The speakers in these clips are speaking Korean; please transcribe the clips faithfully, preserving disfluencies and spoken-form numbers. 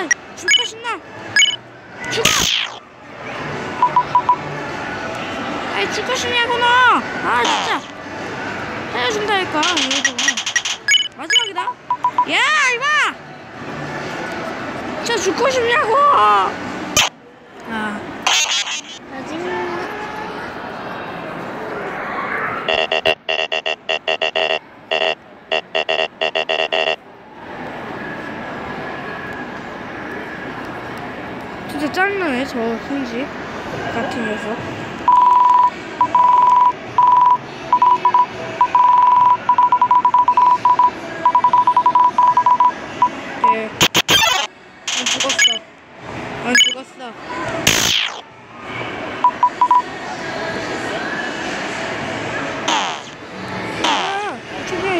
아, 죽고 싶나? 죽어! 아이, 죽고 싶냐고, 너! 아, 진짜! 살려준다니까, 이러고. 마지막이다. 야, 이봐! 진짜 죽고 싶냐고! 아. 짜증나. 진짜 짜증나네, 저 승지 같은 녀석. 네. 안 죽었어. 안 죽었어. 아, 죽여.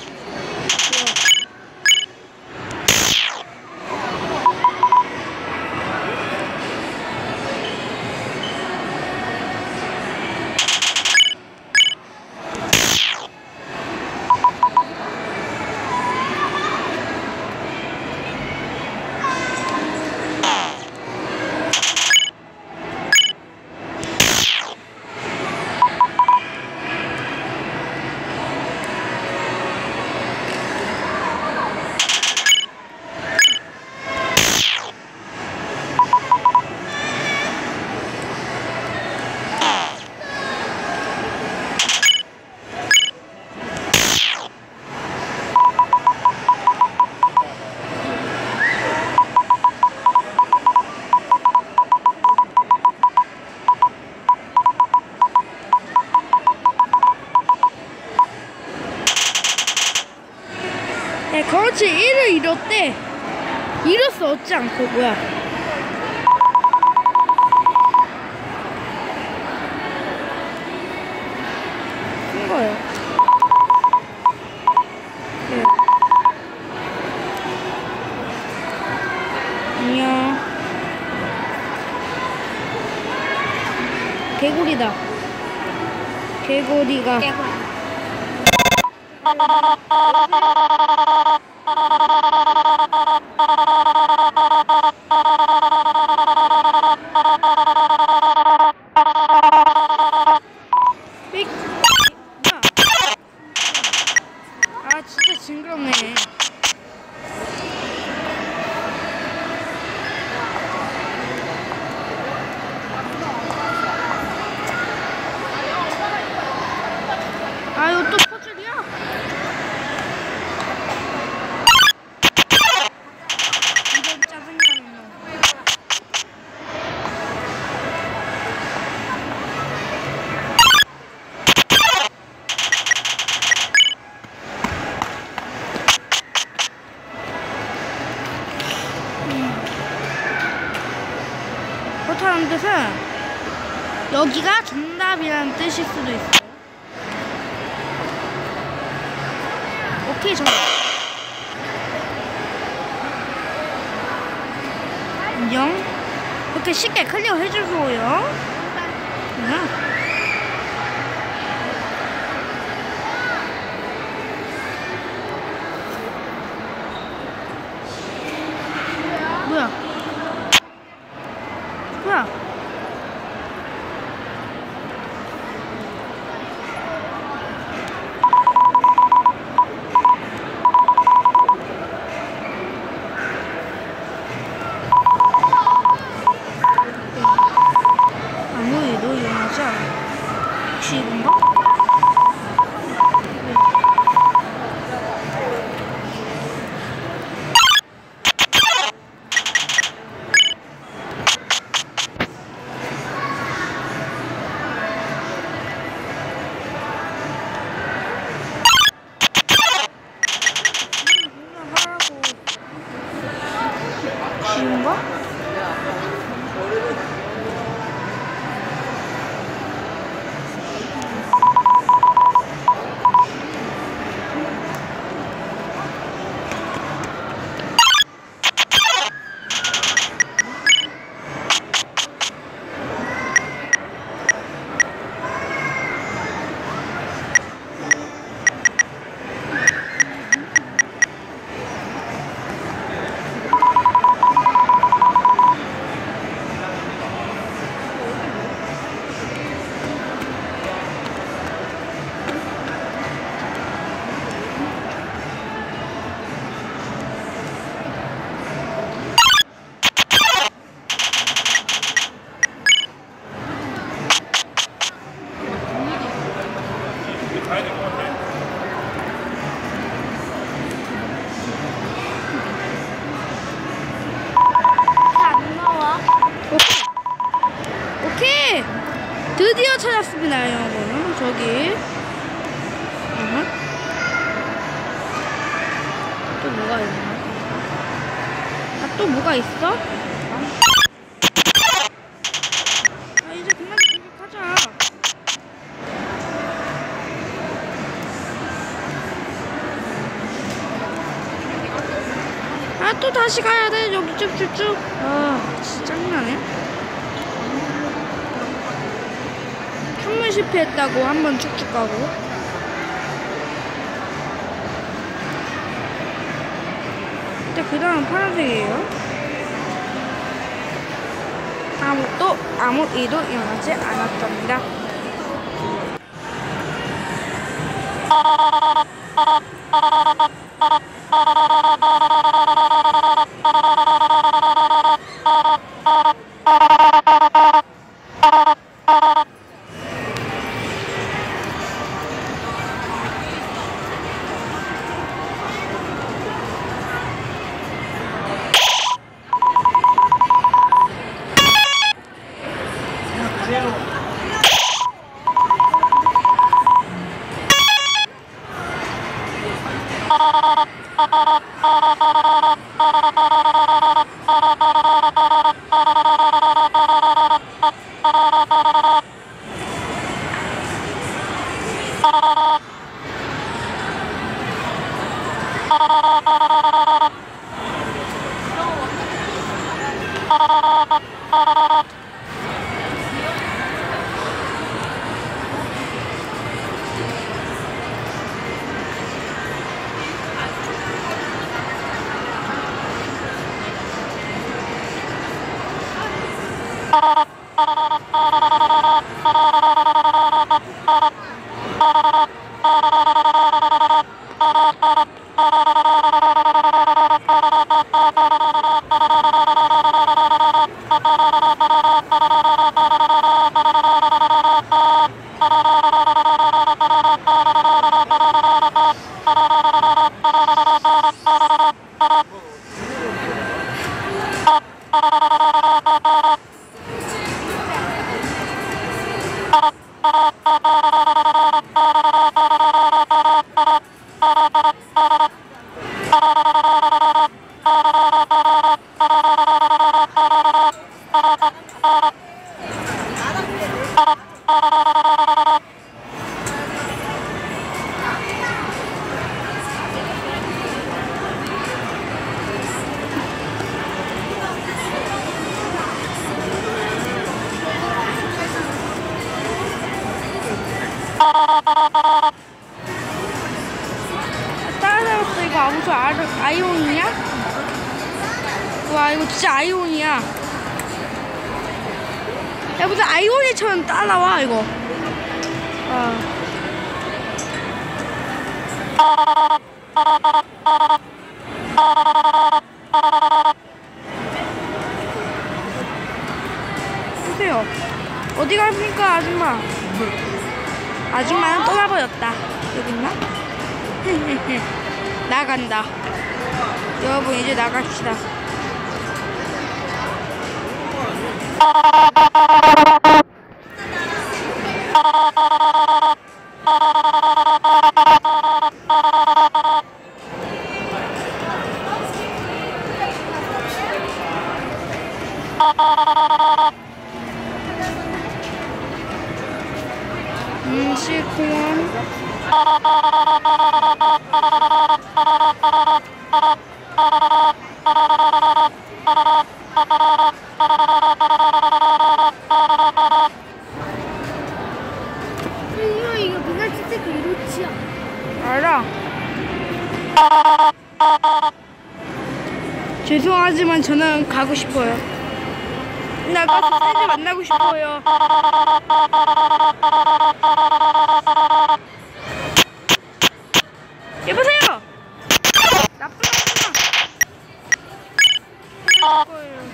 야, 그렇지. 일을 잃었대. 잃었어, 얻지 않고. 뭐야. 쓴 거예요. 네. 안녕. 개구리다. 개구리가. 개구리. 삑! 뭐야? 아, 진짜 징그럽네. 아, 이거 또 퍼즐이야? 이런 짜증나는 놈. 그렇다는 뜻은 여기가 정답이라는 뜻일 수도 있어요. 오케이, 정답. 인정. 이렇게 쉽게 클리어 해주고요. 응. 뭐야? 뭐야? 아무 일도 일어나지 않아. 혹시 이건가? 쉬운가? 또 뭐가 있어? 아, 이제 그만 공격하자. 아, 또 다시 가야 돼. 여기 쭉쭉쭉. 아, 진짜 짜증나네. 한 번 실패했다고 한 번 쭉쭉 가고. 근데 그 다음은 파란색이에요. 아무것도 아무 일도 일어나지 않았답니다. 따라잡았어. 이거 아무튼 아이온이야? 와, 이거 진짜 아이온이야. 야, 무슨 아이온이처럼 따라와 이거. 아. 보세요. 어디 갑니까, 아줌마? 아줌마는 떠나버렸다. 여기 있나? 나간다. 여러분, 이제 나갑시다. 음, 실공원. 이거 이거 맨날 진짜 그렇지야. 알아. 죄송하지만 저는 가고 싶어요. 나 가서 샌드 만나고 싶어요. 여보세요. 나쁜 놈아.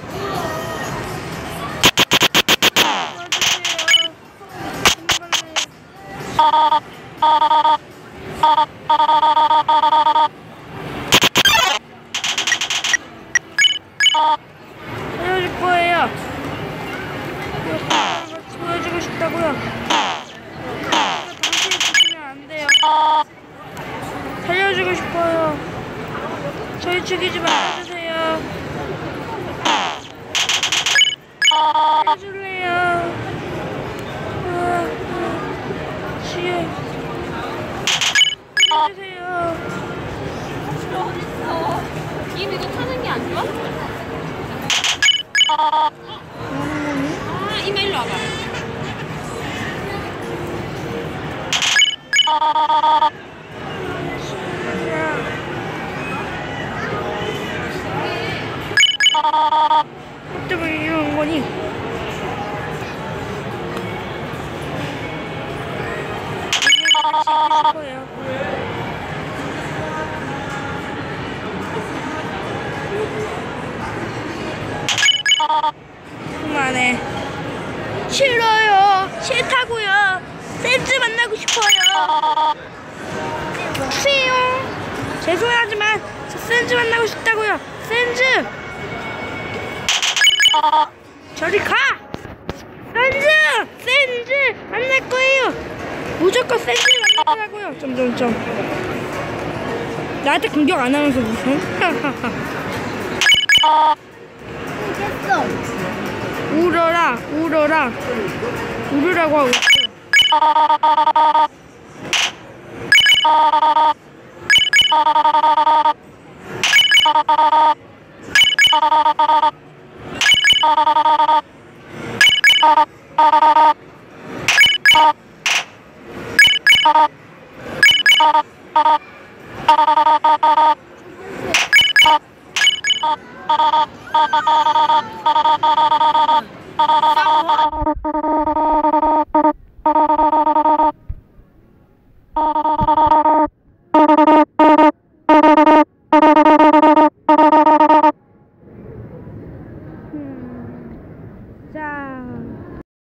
보여줄 거예요. 같이 보여주고 싶다고요. 당신이 죽이면 안 돼요. 살려주고 싶어요. 저희 죽이지 말아주세요. 해줄래요? 아, 아, 지혜. 해주세요. 어딨어? 님 이거 타는 게 안 좋아? 아, 이마 일로 와봐. 어떻게 이러는 거니? 싶어요. 그만해. 싫어요. 싫다고요. 샌즈 만나고 싶어요. 주세요. 죄송하지만 저 샌즈 만나고 싶다고요. 샌즈. 저리 가. 샌즈. 샌즈 만날 거예요. 무조건 샌즈 만날 거라고요. 점점점. 나한테 공격 안 하면서 무슨? 됐어. 울어라, 울어라, 울으라고 하고 있어.